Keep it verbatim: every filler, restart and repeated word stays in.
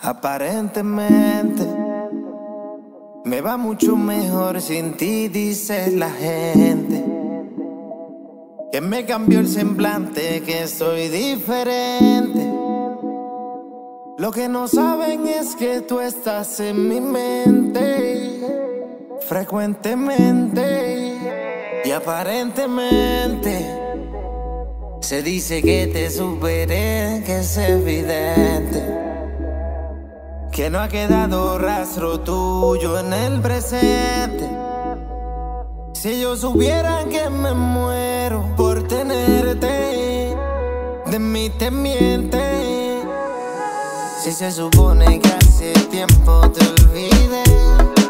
Aparentemente me va mucho mejor sin ti, dice la gente. Que me cambió el semblante, que soy diferente. Lo que no saben es que tú estás en mi mente frecuentemente. Y aparentemente se dice que te superé, que es evidente que no ha quedado rastro tuyo en el presente. Si ellos supieran que me muero por tenerte, de mí te mienten. Si se supone que hace tiempo te olvidé.